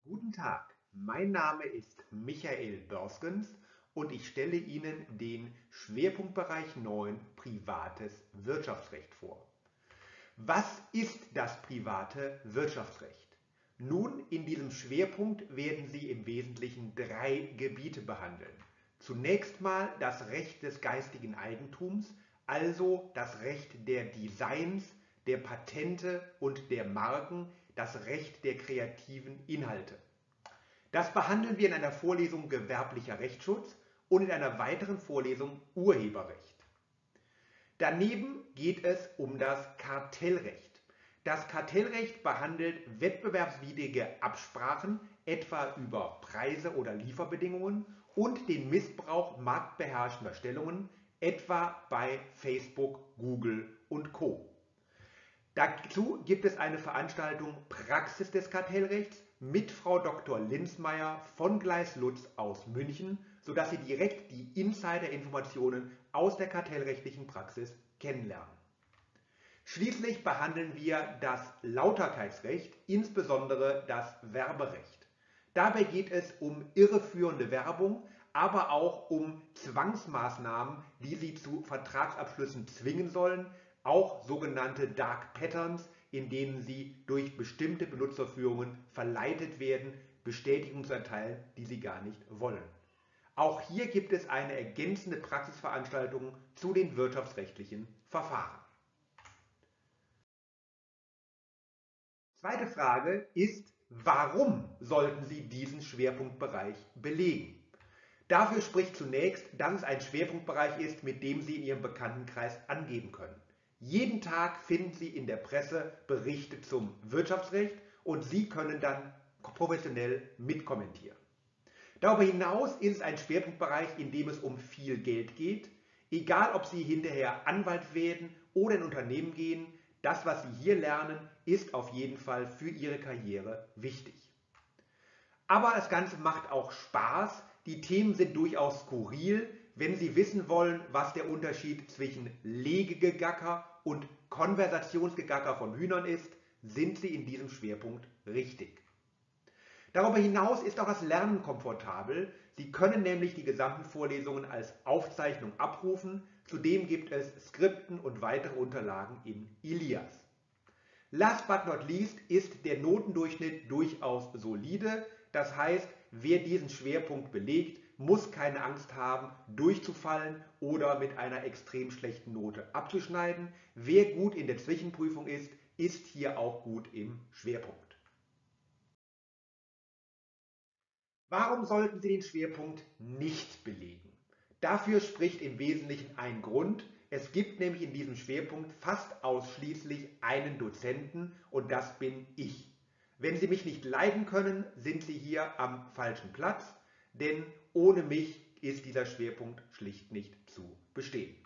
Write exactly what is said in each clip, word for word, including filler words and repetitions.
Guten Tag, mein Name ist Michael Börskens und ich stelle Ihnen den Schwerpunktbereich neun Privates Wirtschaftsrecht vor. Was ist das private Wirtschaftsrecht? Nun, in diesem Schwerpunkt werden Sie im Wesentlichen drei Gebiete behandeln. Zunächst mal das Recht des geistigen Eigentums, also das Recht der Designs, der Patente und der Marken, das Recht der kreativen Inhalte. Das behandeln wir in einer Vorlesung Gewerblicher Rechtsschutz und in einer weiteren Vorlesung Urheberrecht. Daneben geht es um das Kartellrecht. Das Kartellrecht behandelt wettbewerbswidrige Absprachen, etwa über Preise oder Lieferbedingungen, und den Missbrauch marktbeherrschender Stellungen, etwa bei Facebook, Google und Co. Dazu gibt es eine Veranstaltung Praxis des Kartellrechts mit Frau Doktor Linzmeier von Gleiß-Lutz aus München, sodass Sie direkt die Insider-Informationen aus der kartellrechtlichen Praxis kennenlernen. Schließlich behandeln wir das Lauterkeitsrecht, insbesondere das Werberecht. Dabei geht es um irreführende Werbung, aber auch um Zwangsmaßnahmen, die Sie zu Vertragsabschlüssen zwingen sollen, auch sogenannte Dark Patterns, in denen Sie durch bestimmte Benutzerführungen verleitet werden, Bestätigungen zu erteilen, die Sie gar nicht wollen. Auch hier gibt es eine ergänzende Praxisveranstaltung zu den wirtschaftsrechtlichen Verfahren. Zweite Frage ist, warum sollten Sie diesen Schwerpunktbereich belegen? Dafür spricht zunächst, dass es ein Schwerpunktbereich ist, mit dem Sie in Ihrem Bekanntenkreis angeben können. Jeden Tag finden Sie in der Presse Berichte zum Wirtschaftsrecht und Sie können dann professionell mitkommentieren. Darüber hinaus ist es ein Schwerpunktbereich, in dem es um viel Geld geht. Egal, ob Sie hinterher Anwalt werden oder in Unternehmen gehen, das, was Sie hier lernen, ist auf jeden Fall für Ihre Karriere wichtig. Aber das Ganze macht auch Spaß. Die Themen sind durchaus skurril. Wenn Sie wissen wollen, was der Unterschied zwischen Legegegacker und Konversationsgegacker von Hühnern ist, sind Sie in diesem Schwerpunkt richtig. Darüber hinaus ist auch das Lernen komfortabel. Sie können nämlich die gesamten Vorlesungen als Aufzeichnung abrufen. Zudem gibt es Skripten und weitere Unterlagen in Ilias. Last but not least ist der Notendurchschnitt durchaus solide. Das heißt, wer diesen Schwerpunkt belegt, muss keine Angst haben, durchzufallen oder mit einer extrem schlechten Note abzuschneiden. Wer gut in der Zwischenprüfung ist, ist hier auch gut im Schwerpunkt. Warum sollten Sie den Schwerpunkt nicht belegen? Dafür spricht im Wesentlichen ein Grund. Es gibt nämlich in diesem Schwerpunkt fast ausschließlich einen Dozenten und das bin ich. Wenn Sie mich nicht leiden können, sind Sie hier am falschen Platz, denn ohne mich ist dieser Schwerpunkt schlicht nicht zu bestehen.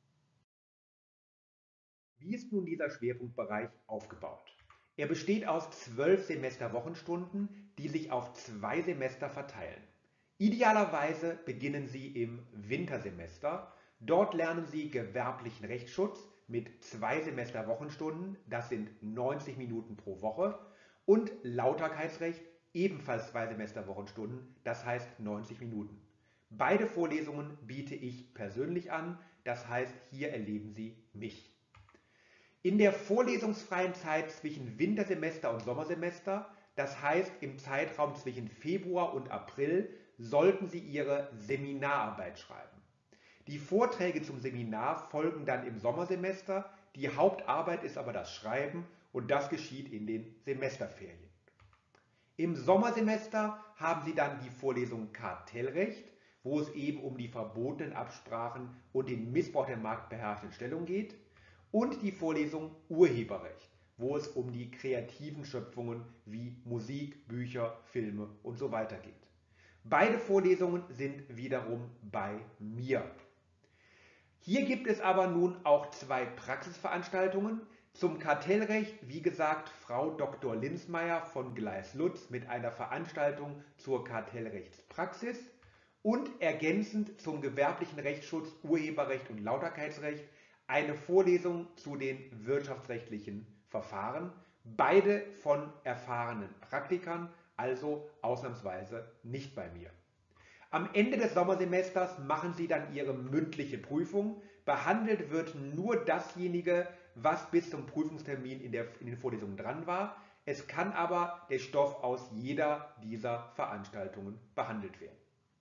Wie ist nun dieser Schwerpunktbereich aufgebaut? Er besteht aus zwölf Semesterwochenstunden, die sich auf zwei Semester verteilen. Idealerweise beginnen Sie im Wintersemester. Dort lernen Sie gewerblichen Rechtsschutz mit zwei Semesterwochenstunden, das sind neunzig Minuten pro Woche, und Lauterkeitsrecht, ebenfalls zwei Semesterwochenstunden, das heißt neunzig Minuten. Beide Vorlesungen biete ich persönlich an, das heißt, hier erleben Sie mich. In der vorlesungsfreien Zeit zwischen Wintersemester und Sommersemester, das heißt im Zeitraum zwischen Februar und April, sollten Sie Ihre Seminararbeit schreiben. Die Vorträge zum Seminar folgen dann im Sommersemester, die Hauptarbeit ist aber das Schreiben und das geschieht in den Semesterferien. Im Sommersemester haben Sie dann die Vorlesung Kartellrecht, wo es eben um die verbotenen Absprachen und den Missbrauch der marktbeherrschenden Stellung geht, und die Vorlesung Urheberrecht, wo es um die kreativen Schöpfungen wie Musik, Bücher, Filme und so weiter geht. Beide Vorlesungen sind wiederum bei mir. Hier gibt es aber nun auch zwei Praxisveranstaltungen. Zum Kartellrecht, wie gesagt, Frau Doktor Linzmeier von Gleiß-Lutz mit einer Veranstaltung zur Kartellrechtspraxis und ergänzend zum gewerblichen Rechtsschutz, Urheberrecht und Lauterkeitsrecht eine Vorlesung zu den wirtschaftsrechtlichen Verfahren, beide von erfahrenen Praktikern, also ausnahmsweise nicht bei mir. Am Ende des Sommersemesters machen Sie dann Ihre mündliche Prüfung. Behandelt wird nur dasjenige, was bis zum Prüfungstermin in, der, in den Vorlesungen dran war. Es kann aber der Stoff aus jeder dieser Veranstaltungen behandelt werden.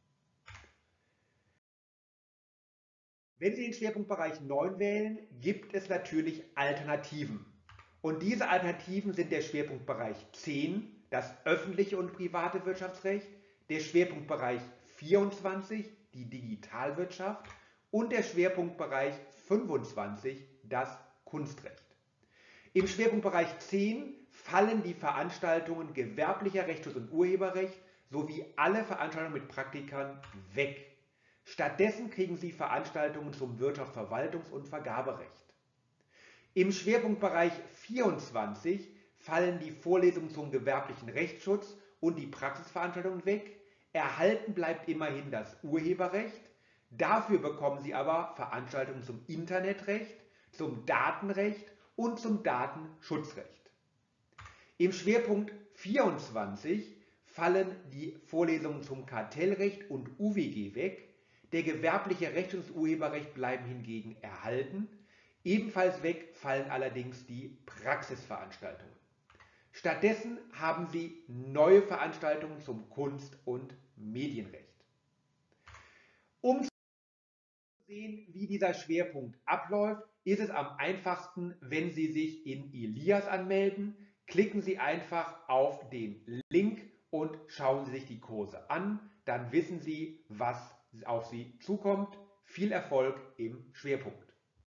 Wenn Sie den Schwerpunktbereich neun wählen, gibt es natürlich Alternativen. Und diese Alternativen sind der Schwerpunktbereich zehn, das öffentliche und private Wirtschaftsrecht, der Schwerpunktbereich vierundzwanzig, die Digitalwirtschaft und der Schwerpunktbereich fünfundzwanzig, das Kunstrecht. Im Schwerpunktbereich zehn fallen die Veranstaltungen gewerblicher Rechtsschutz und Urheberrecht sowie alle Veranstaltungen mit Praktikern weg. Stattdessen kriegen Sie Veranstaltungen zum Wirtschafts-, Verwaltungs- und Vergaberecht. Im Schwerpunktbereich vierundzwanzig fallen die Vorlesungen zum gewerblichen Rechtsschutz und die Praxisveranstaltungen weg. Erhalten bleibt immerhin das Urheberrecht. Dafür bekommen Sie aber Veranstaltungen zum Internetrecht, zum Datenrecht und zum Datenschutzrecht. Im Schwerpunkt vierundzwanzig fallen die Vorlesungen zum Kartellrecht und U W G weg. Der gewerbliche Rechtsschutz und Urheberrecht bleiben hingegen erhalten. Ebenfalls weg fallen allerdings die Praxisveranstaltungen. Stattdessen haben Sie neue Veranstaltungen zum Kunst- und Medienrecht. Um zu sehen, wie dieser Schwerpunkt abläuft, ist es am einfachsten, wenn Sie sich in Elias anmelden. Klicken Sie einfach auf den Link und schauen Sie sich die Kurse an. Dann wissen Sie, was auf Sie zukommt. Viel Erfolg im Schwerpunkt.